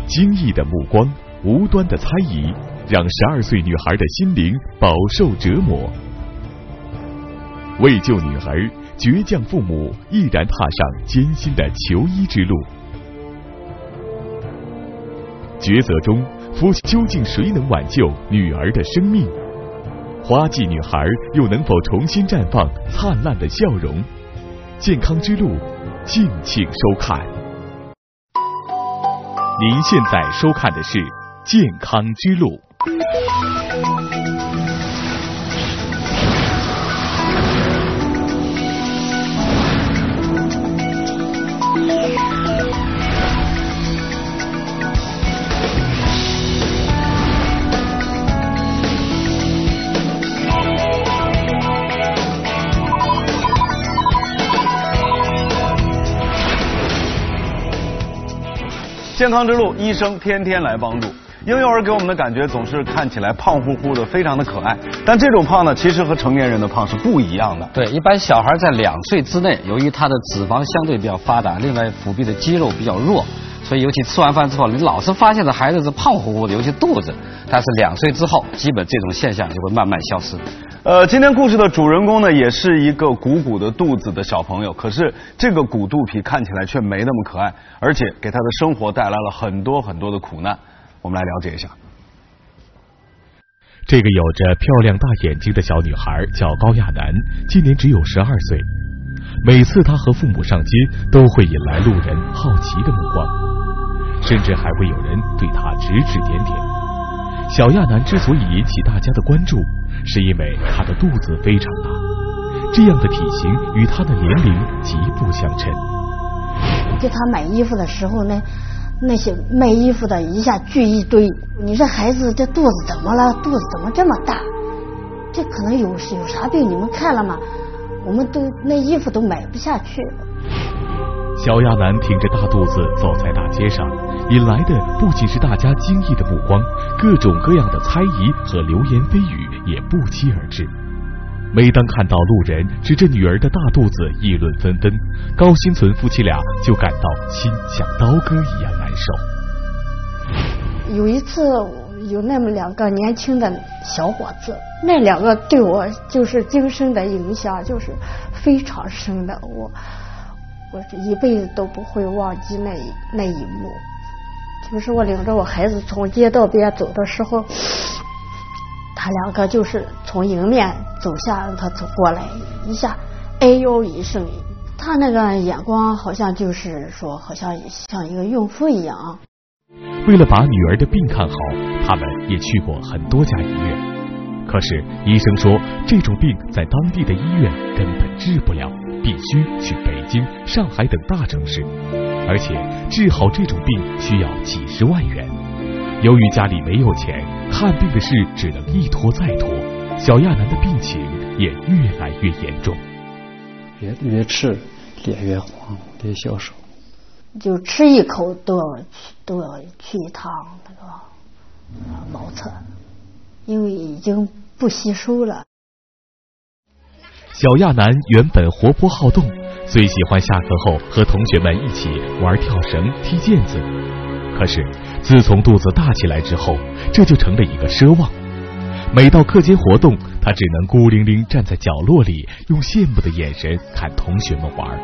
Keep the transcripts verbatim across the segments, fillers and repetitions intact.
惊异的目光，无端的猜疑，让十二岁女孩的心灵饱受折磨。为救女儿，倔强父母毅然踏上艰辛的求医之路。抉择中，夫妻究竟谁能挽救女儿的生命？花季女孩又能否重新绽放灿烂的笑容？健康之路，敬请收看。您现在收看的是《健康之路》。 健康之路，医生天天来帮助。婴幼儿给我们的感觉总是看起来胖乎乎的，非常的可爱。但这种胖呢，其实和成年人的胖是不一样的。 对，一般小孩在两岁之内，由于他的脂肪相对比较发达，另外腹壁的肌肉比较弱，所以尤其吃完饭之后，你老是发现这孩子是胖乎乎的，尤其肚子。但是两岁之后，基本这种现象就会慢慢消失。 呃，今天故事的主人公呢，也是一个鼓鼓的肚子的小朋友，可是这个鼓肚皮看起来却没那么可爱，而且给他的生活带来了很多很多的苦难。我们来了解一下。 这个有着漂亮大眼睛的小女孩叫高亚楠，今年只有十二岁。每次她和父母上街，都会引来路人好奇的目光，甚至还会有人对她指指点点。小亚楠之所以引起大家的关注，是因为她的肚子非常大，这样的体型与她的年龄极不相称。 给她买衣服的时候呢，那些卖衣服的一下聚一堆，你这孩子这肚子怎么了？肚子怎么这么大？这可能有有啥病？你们看了吗？我们都那衣服都买不下去。 小亚楠挺着大肚子走在大街上，引来的不仅是大家惊异的目光，各种各样的猜疑和流言蜚语也不期而至。每当看到路人指着女儿的大肚子议论纷纷，高新存夫妻俩就感到心像刀割一样难受。 有一次有那么两个年轻的小伙子，那两个对我就是精神的影响就是非常深的，我我这一辈子都不会忘记那那一幕。就是我领着我孩子从街道边走的时候，他两个就是从迎面走下，他走过来一下，哎呦一声，他那个眼光好像就是说，好像像一个孕妇一样。 为了把女儿的病看好，他们也去过很多家医院。可是医生说，这种病在当地的医院根本治不了，必须去北京、上海等大城市，而且治好这种病需要几十万元。由于家里没有钱，看病的事只能一拖再拖，小亚楠的病情也越来越严重， 越越吃脸越黄，越消瘦， 就吃一口都要都要去一趟那个茅厕，因为已经不吸收了。 小亚楠原本活泼好动，最喜欢下课后和同学们一起玩跳绳、踢毽子。可是自从肚子大起来之后，这就成了一个奢望。每到课间活动，他只能孤零零站在角落里，用羡慕的眼神看同学们玩。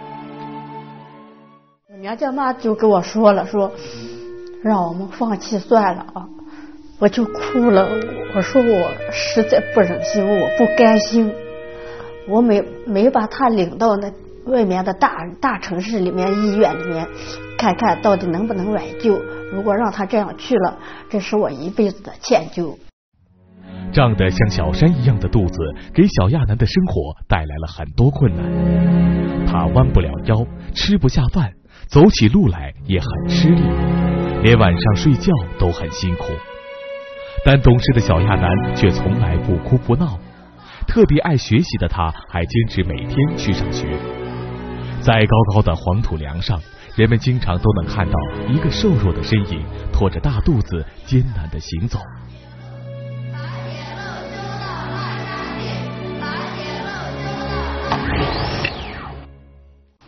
娘家妈就跟我说了，说让我们放弃算了啊，我就哭了。我说我实在不忍心，我不甘心，我没没把他领到那外面的大大城市里面医院里面看看到底能不能挽救。如果让他这样去了，这是我一辈子的歉疚。 胀得像小山一样的肚子给小亚楠的生活带来了很多困难，她弯不了腰，吃不下饭，走起路来也很吃力，连晚上睡觉都很辛苦。但懂事的小亚楠却从来不哭不闹，特别爱学习的她还坚持每天去上学。在高高的黄土梁上，人们经常都能看到一个瘦弱的身影拖着大肚子艰难地行走。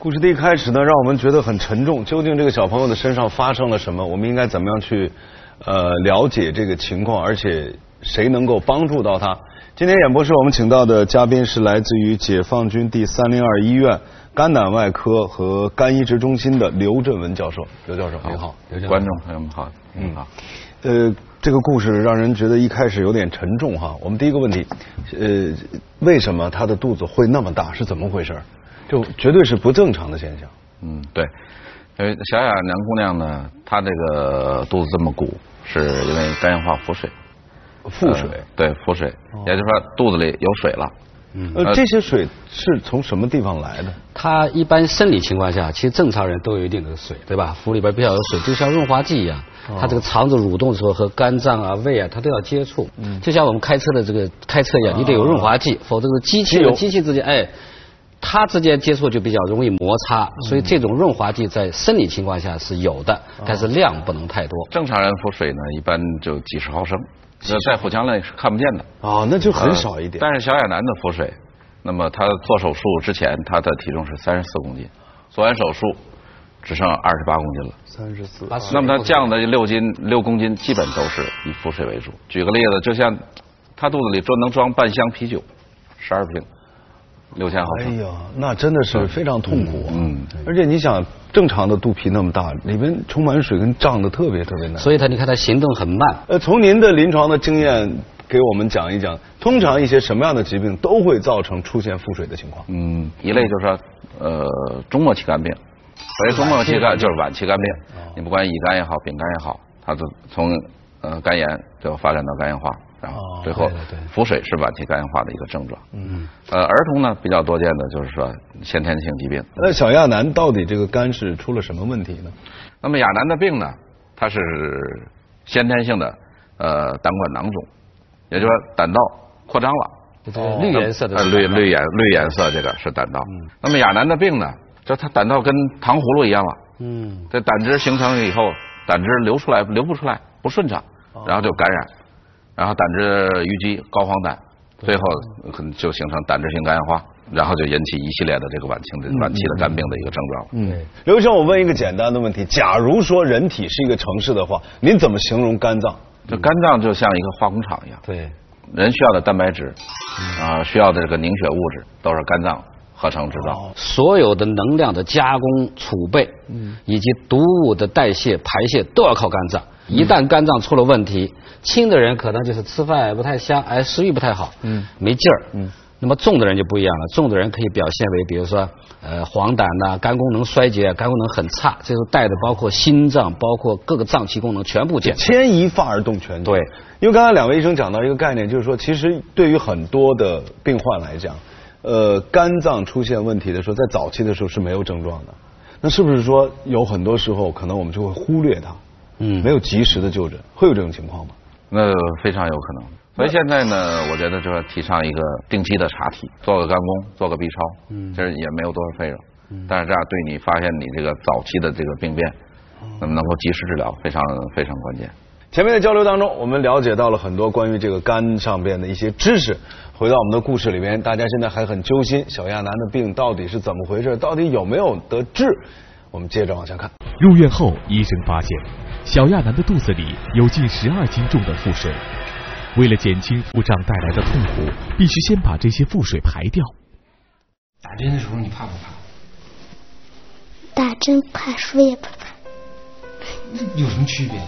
故事的一开始呢，让我们觉得很沉重。究竟这个小朋友的身上发生了什么？我们应该怎么样去呃了解这个情况？而且谁能够帮助到他？今天演播室我们请到的嘉宾是来自于解放军第三零二医院肝胆外科和肝移植中心的刘振文教授。刘教授您好， 刘教授，观众朋友们好，嗯好。 呃，这个故事让人觉得一开始有点沉重哈。我们第一个问题，呃，为什么他的肚子会那么大？是怎么回事？就绝对是不正常的现象。 嗯，对。因为小雅娘姑娘呢，她这个肚子这么鼓，是因为肝硬化腹水。 腹水、呃、 对腹水、哦，也就是说肚子里有水了。 嗯，呃，这些水是从什么地方来的？ 它一般生理情况下，其实正常人都有一定的水，对吧？腹里边比较有水，就像润滑剂一样。哦、它这个肠子蠕动的时候和肝脏啊、胃啊，它都要接触。嗯，就像我们开车的这个开车一样，你得有润滑剂，哦、否则是机器和机器之间，哎，它之间接触就比较容易摩擦。嗯、所以这种润滑剂在生理情况下是有的，嗯、但是量不能太多。 正常人腹水呢，一般就几十毫升。这在腹腔内是看不见的哦，那就很少一点。 呃、但是小亚楠的腹水，那么他做手术之前，他的体重是三十四公斤，做完手术只剩二十八公斤了。 三十四。 那么他降的六斤六公斤，基本都是以腹水为主。举个例子，就像他肚子里专能装半箱啤酒，十二瓶，六千毫升。 哎呀，那真的是非常痛苦、啊。 嗯， 而且你想，正常的肚皮那么大，里面充满水，跟胀的特别特别难。 所以他你看他行动很慢。 呃，从您的临床的经验给我们讲一讲，通常一些什么样的疾病都会造成出现腹水的情况？ 嗯，一类就是说呃中末期肝病，所谓中末期肝就是晚期肝病，你不管乙肝也好，丙肝也好，它都从呃肝炎就发展到肝硬化。然后最后腹水是晚期肝硬化的一个症状。嗯，呃，儿童呢比较多见的就是说先天性疾病。 那小亚楠到底这个肝是出了什么问题呢？ 那么亚楠的病呢，它是先天性的呃胆管囊肿，也就是说胆道扩张了。 哦、绿颜色的呃绿绿颜绿颜色这个是胆道。嗯、那么亚楠的病呢，就它胆道跟糖葫芦一样了。嗯，这胆汁形成以后，胆汁流出来流不出来，不顺畅，然后就感染。然后胆汁淤积、高黄疸，最后可能就形成胆汁性肝硬化，然后就引起一系列的这个晚期的晚期的肝病的一个症状。 嗯，刘医生，我问一个简单的问题：假如说人体是一个城市的话，您怎么形容肝脏？ 这肝脏就像一个化工厂一样。 对， 人需要的蛋白质啊、呃，需要的这个凝血物质都是肝脏合成制造。 哦、所有的能量的加工、储备，嗯，以及毒物的代谢、排泄都要靠肝脏。一旦肝脏出了问题，轻的人可能就是吃饭不太香，哎，食欲不太好，嗯，没劲儿，嗯。那么重的人就不一样了，重的人可以表现为，比如说，呃，黄疸呐、肝功能衰竭、肝功能很差，这时候带的包括心脏，包括各个脏器功能全部减。 牵一发而动全身。对，因为刚才两位医生讲到一个概念，就是说，其实对于很多的病患来讲，呃，肝脏出现问题的时候，在早期的时候是没有症状的，那是不是说有很多时候可能我们就会忽略它？嗯，没有及时的就诊，会有这种情况吗？ 那非常有可能。所以现在呢，我觉得就是提倡一个定期的查体，做个肝功，做个 B 超，嗯，这也没有多少费用，嗯，但是这样对你发现你这个早期的这个病变，那么能够及时治疗，非常非常关键。 前面的交流当中，我们了解到了很多关于这个肝上边的一些知识。回到我们的故事里面，大家现在还很揪心，小亚楠的病到底是怎么回事？到底有没有得治？我们接着往下看。 入院后，医生发现小亚楠的肚子里有近十二斤重的腹水。为了减轻腹胀带来的痛苦，必须先把这些腹水排掉。 打针的时候你怕不怕？ 打针怕，输液不怕。 有什么区别呀？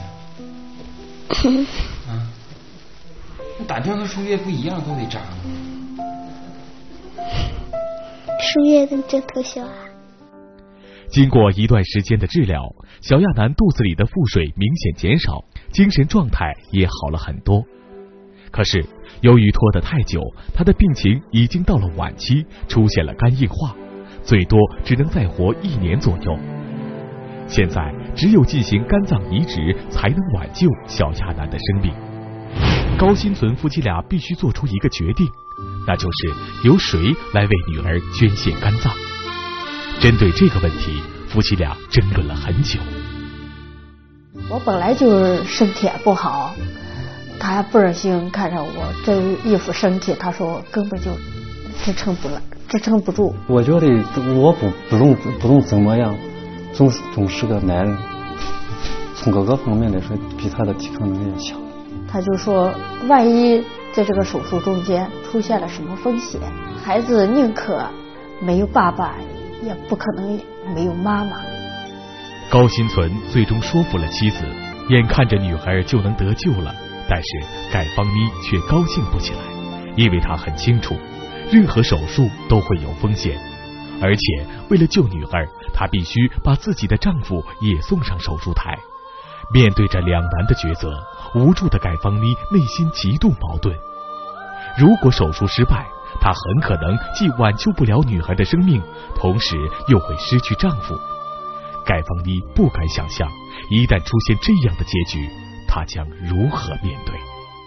啊？那打针和输液不一样，都得扎吗？ 输液的针头小啊。 经过一段时间的治疗，小亚楠肚子里的腹水明显减少，精神状态也好了很多。可是由于拖得太久，他的病情已经到了晚期，出现了肝硬化，最多只能再活一年左右。现在只有进行肝脏移植才能挽救小亚楠的生命。高新存夫妻俩必须做出一个决定，那就是由谁来为女儿捐献肝脏。针对这个问题，夫妻俩争论了很久。 我本来就是身体也不好，他还倍儿心看着我这一副身体，他说我根本就支撑不了， 支撑不住。 我觉得我不不用不用怎么样，总总是个男人，从各个方面来说比他的抵抗能力要强。 他就说，万一在这个手术中间出现了什么风险，孩子宁可没有爸爸，也不可能没有妈妈。 高新存最终说服了妻子，眼看着女孩就能得救了，但是盖芳妮却高兴不起来，因为她很清楚，任何手术都会有风险，而且为了救女孩，她必须把自己的丈夫也送上手术台。面对着两难的抉择，无助的盖芳妮内心极度矛盾。如果手术失败，她很可能既挽救不了女孩的生命，同时又会失去丈夫。盖芳妮不敢想象，一旦出现这样的结局，她将如何面对？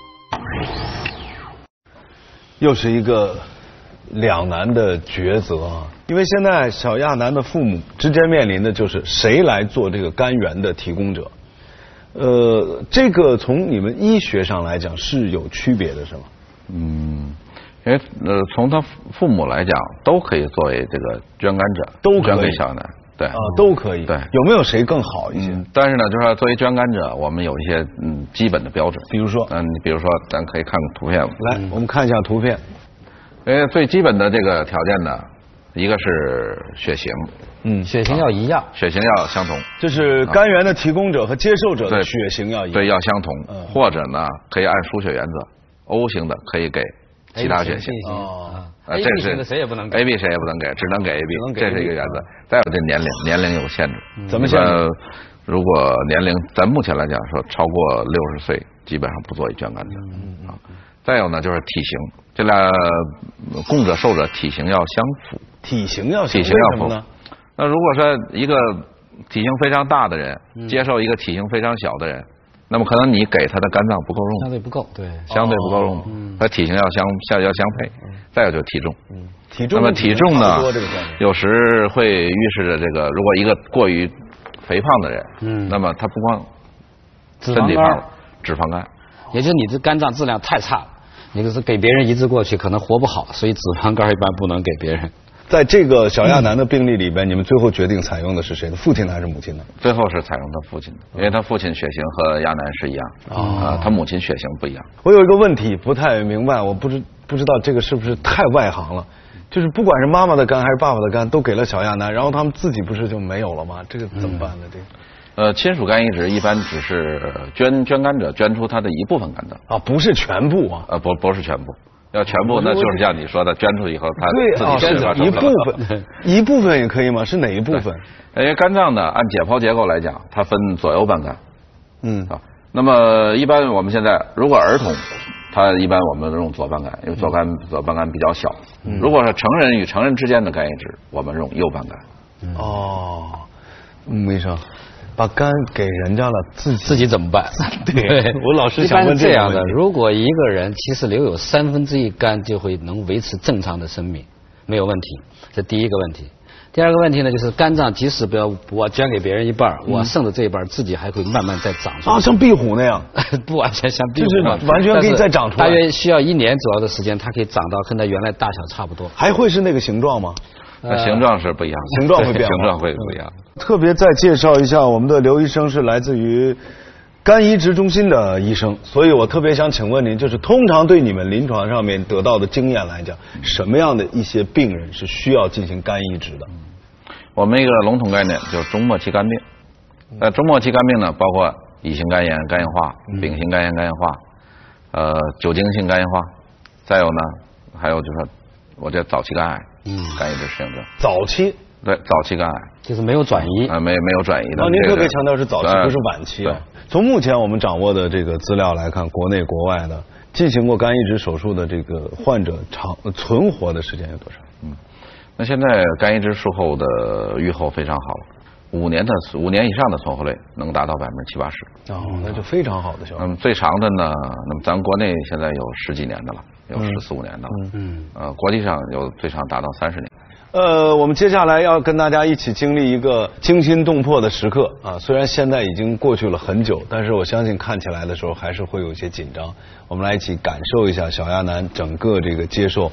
又是一个两难的抉择啊！因为现在小亚楠的父母直接面临的就是谁来做这个肝源的提供者。呃，这个从你们医学上来讲是有区别的，是吗？ 嗯，因为呃，从他父母来讲，都可以作为这个捐肝者， 都可以捐给小亚楠。对啊， 都可以。 对， 有没有谁更好一些？ 嗯、但是呢，就是说作为捐肝者，我们有一些嗯基本的标准。 比如说， 嗯，你比如说，咱可以看看图片。 来，嗯、我们看一下图片。 因为最基本的这个条件呢，一个是血型， 嗯，血型要一样， 血型要相同。 就是肝源的提供者和接受者的血型要一样， 对，要相同。嗯、或者呢，可以按输血原则 ，O 型的可以给其他血型。 哦。 啊，这是谁也不能给 ，A B 谁也不能给，只能给 A B， 这是一个原则。再有这年龄，年龄有限制。 怎么限制？ 如果年龄，咱目前来讲说超过六十岁，基本上不作为捐肝者。啊。再有呢，就是体型，这俩供者受者体型要相符。 体型要体型要符。那如果说一个体型非常大的人接受一个体型非常小的人，那么可能你给他的肝脏不够用， 相对不够，对， 相对不够用，嗯，他体型要相相要相配，嗯、再有就是体重， 嗯，体重， 那么体重呢，有时会预示着这个，如果一个过于肥胖的人，嗯，那么他不光身体胖，脂肪肝， 也就是你的肝脏质量太差了，你就是给别人移植过去可能活不好，所以脂肪肝一般不能给别人。 在这个小亚楠的病例里边，嗯、你们最后决定采用的是谁的？父亲还是母亲呢？ 最后是采用他父亲的，因为他父亲血型和亚楠是一样，啊、哦呃，他母亲血型不一样。 我有一个问题不太明白，我不知不知道这个是不是太外行了？就是不管是妈妈的肝还是爸爸的肝，都给了小亚楠，然后他们自己不是就没有了吗？这个怎么办呢？这个？ 呃，亲属肝移植一般只是捐捐肝者捐出他的一部分肝脏啊，不是全部啊， 呃，不不是全部。要全部，那就是像你说的，捐出以后他自己对啊，一部分，一部分也可以吗？是哪一部分？ 因为肝脏呢，按解剖结构来讲，它分左右半肝。 嗯啊，那么一般我们现在如果儿童，他一般我们用左半肝，因为左肝左半肝比较小。嗯、如果是成人与成人之间的肝移植，我们用右半肝。 嗯、哦，吴医生。把肝给人家了，自己自己怎么办？ 对，我老是想问这样的：如果一个人其实留有三分之一肝，就会能维持正常的生命，没有问题。这第一个问题。第二个问题呢，就是肝脏即使不要我捐给别人一半，嗯、我剩的这一半自己还会慢慢再长出来。 啊，像壁虎那样？ 不完全像壁虎， 就是完全可以再长出来。 大约需要一年左右的时间，它可以长到跟它原来大小差不多。 还会是那个形状吗？ 呃、形状是不一样的， 形状会变， 形状会不一样。 特别再介绍一下，我们的刘医生是来自于肝移植中心的医生，所以我特别想请问您，就是通常对你们临床上面得到的经验来讲，什么样的一些病人是需要进行肝移植的？ 我们一个笼统概念就是中末期肝病。那中末期肝病呢，包括乙型肝炎、肝硬化、丙型肝炎、肝硬化，呃，酒精性肝硬化，再有呢，还有就是说我这早期肝癌。嗯，肝移植适应症。 早期？ 对，早期肝癌就是没有转移啊、呃，没没有转移的。 哦，您特别强调是早期，不是晚期啊。从目前我们掌握的这个资料来看，国内国外的进行过肝移植手术的这个患者长存活的时间有多少？ 嗯，那现在肝移植术后的预后非常好，五年的五年以上的存活率能达到百分之七八十。 哦，那就非常好的效果。 那么最长的呢，那么咱国内现在有十几年的了。有十四五年的了，嗯，呃，国际上有最长达到三十年。 呃，我们接下来要跟大家一起经历一个惊心动魄的时刻啊！虽然现在已经过去了很久，但是我相信看起来的时候还是会有一些紧张。我们来一起感受一下小亚楠整个这个接受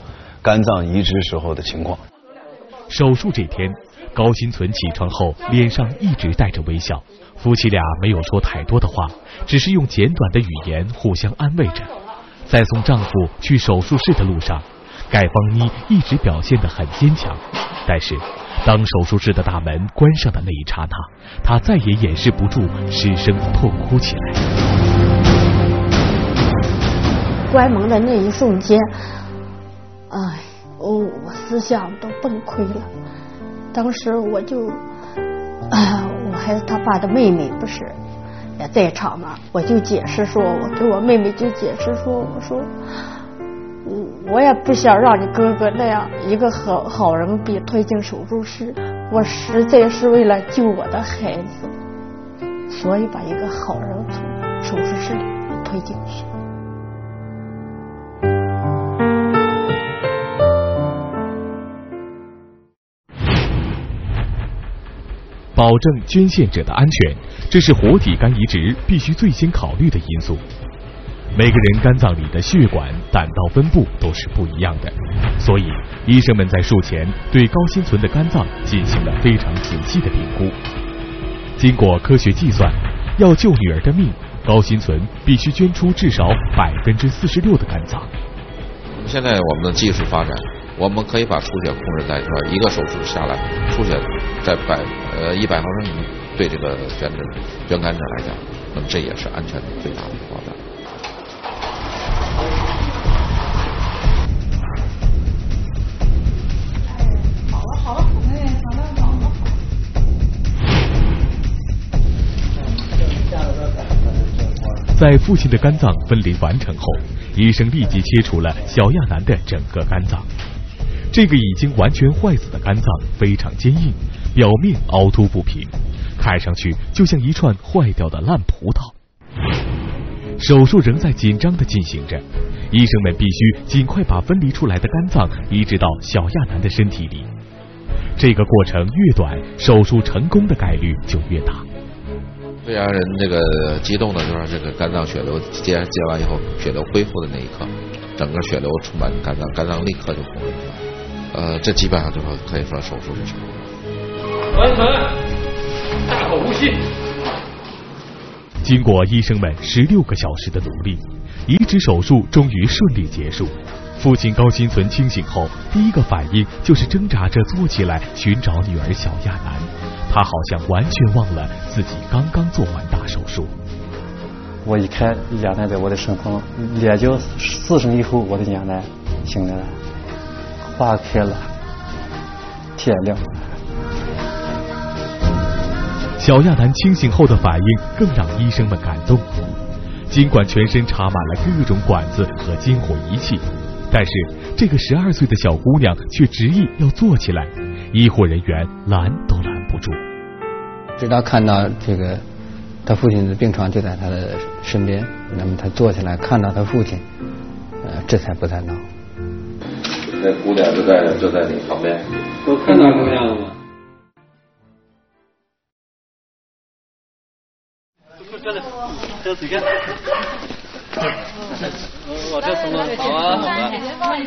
肝脏移植时候的情况。 手术这天，高新存起床后脸上一直带着微笑，夫妻俩没有说太多的话，只是用简短的语言互相安慰着。在送丈夫去手术室的路上，盖芳妮一直表现得很坚强，但是当手术室的大门关上的那一刹那，她再也掩饰不住失声痛哭起来。 关门的那一瞬间，哎，哦，我思想都崩溃了。当时我就，啊，我还是他爸的妹妹，不是也在场嘛？我就解释说，我给我妹妹就解释说，我说，我也不想让你哥哥那样一个好好人被推进手术室，我实在是为了救我的孩子，所以把一个好人从手术室里推进去。 保证捐献者的安全，这是活体肝移植必须最先考虑的因素。每个人肝脏里的血管、胆道分布都是不一样的，所以医生们在术前对高新存的肝脏进行了非常仔细的评估。经过科学计算，要救女儿的命，高新存必须捐出至少百分之四十六的肝脏。 现在我们的技术发展，我们可以把出血控制在说一个手术下来，出血在百呃一百毫升以内，对这个捐者捐肝者来讲，那么这也是安全的最大的保障。 好了好了，哎，好了好了。 在父亲的肝脏分离完成后，医生立即切除了小亚楠的整个肝脏。这个已经完全坏死的肝脏非常坚硬，表面凹凸不平，看上去就像一串坏掉的烂葡萄。手术仍在紧张地进行着，医生们必须尽快把分离出来的肝脏移植到小亚楠的身体里。这个过程越短，手术成功的概率就越大。 最让人这个激动的就是这个肝脏血流接接完以后，血流恢复的那一刻，整个血流充满肝脏，肝脏立刻就供应出来。呃，这基本上就是可以说手术是成功了。 完成，大口呼吸。 经过医生们十六个小时的努力，移植手术终于顺利结束。父亲高新存清醒后，第一个反应就是挣扎着坐起来寻找女儿小亚楠。他好像完全忘了自己刚刚做完大手术。 我一看亚楠在我的身旁，连叫四声以后，我的亚楠醒来了，花开了，天亮了。 小亚楠清醒后的反应更让医生们感动。尽管全身插满了各种管子和监护仪器，但是这个十二岁的小姑娘却执意要坐起来，医护人员拦都拦不住。 直到看到这个他父亲的病床就在他的身边，那么他坐起来看到他父亲，呃，这才不再闹。 那姑娘就在就在你旁边， 都看到姑娘了吗？这谁干？我这什么？好啊，好啊。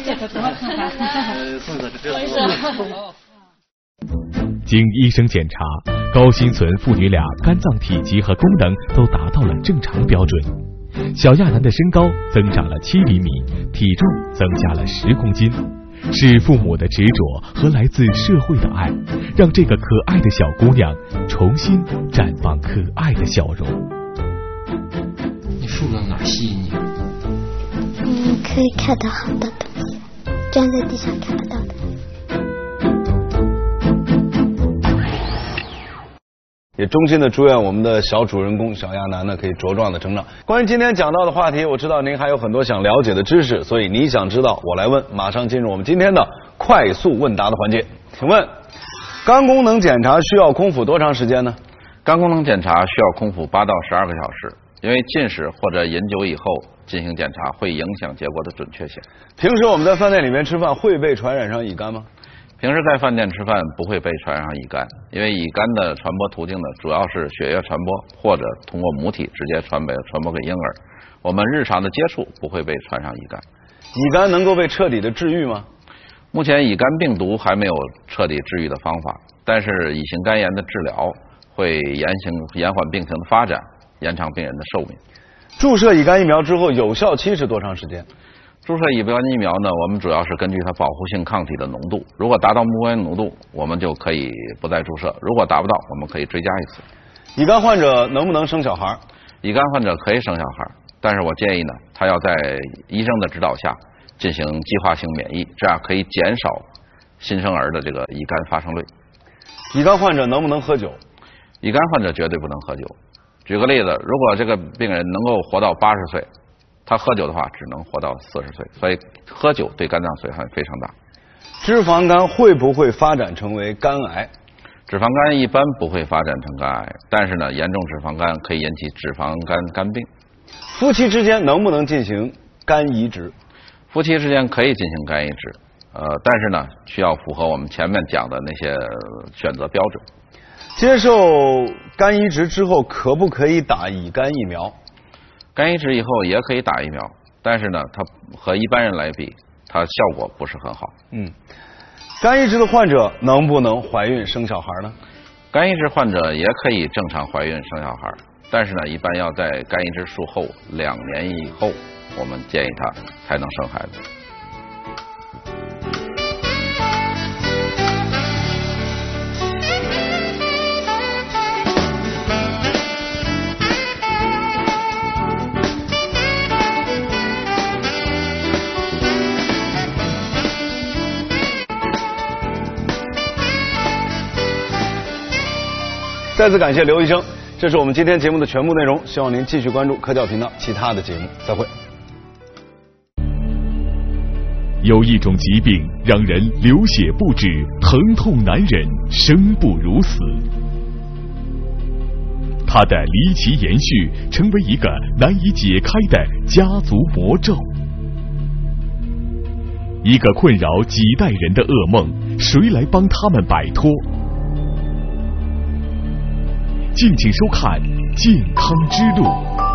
呃，送的这个。 经医生检查，高新存父女俩肝脏体积和功能都达到了正常标准。小亚楠的身高增长了七厘米，体重增加了十公斤。是父母的执着和来自社会的爱，让这个可爱的小姑娘重新绽放可爱的笑容。 你树上哪吸引你？ 嗯，可以看到好多东西，站在地上看不到的。 也衷心的祝愿我们的小主人公小亚楠呢可以茁壮的成长。关于今天讲到的话题，我知道您还有很多想了解的知识，所以你想知道我来问，马上进入我们今天的快速问答的环节。请问，肝功能检查需要空腹多长时间呢？ 肝功能检查需要空腹八到十二个小时，因为进食或者饮酒以后进行检查会影响结果的准确性。 平时我们在饭店里面吃饭会被传染上乙肝吗？ 平时在饭店吃饭不会被传染上乙肝，因为乙肝的传播途径呢，主要是血液传播或者通过母体直接传给传播给婴儿。我们日常的接触不会被传上乙肝。 乙肝能够被彻底的治愈吗？ 目前乙肝病毒还没有彻底治愈的方法，但是乙型肝炎的治疗会延行延缓病情的发展，延长病人的寿命。 注射乙肝疫苗之后，有效期是多长时间？ 注射乙肝疫苗呢，我们主要是根据它保护性抗体的浓度，如果达到目标浓度，我们就可以不再注射；如果达不到，我们可以追加一次。 乙肝患者能不能生小孩？ 乙肝患者可以生小孩，但是我建议呢，他要在医生的指导下进行计划性免疫，这样可以减少新生儿的这个乙肝发生率。 乙肝患者能不能喝酒？ 乙肝患者绝对不能喝酒。举个例子，如果这个病人能够活到八十岁，他喝酒的话只能活到四十岁，所以喝酒对肝脏损害非常大。 脂肪肝会不会发展成为肝癌？ 脂肪肝一般不会发展成肝癌，但是呢，严重脂肪肝可以引起脂肪肝肝病。 夫妻之间能不能进行肝移植？ 夫妻之间可以进行肝移植，呃，但是呢，需要符合我们前面讲的那些选择标准。 接受肝移植之后，可不可以打乙肝疫苗？ 肝移植以后也可以打疫苗，但是呢，它和一般人来比，它效果不是很好。 嗯，肝移植的患者能不能怀孕生小孩呢？ 肝移植患者也可以正常怀孕生小孩，但是呢，一般要在肝移植术后两年以后，我们建议他才能生孩子。 再次感谢刘医生，这是我们今天节目的全部内容，希望您继续关注科教频道其他的节目，再会。 有一种疾病让人流血不止，疼痛难忍，生不如死。它的离奇延续成为一个难以解开的家族魔咒，一个困扰几代人的噩梦，谁来帮他们摆脱？敬请收看《健康之路》。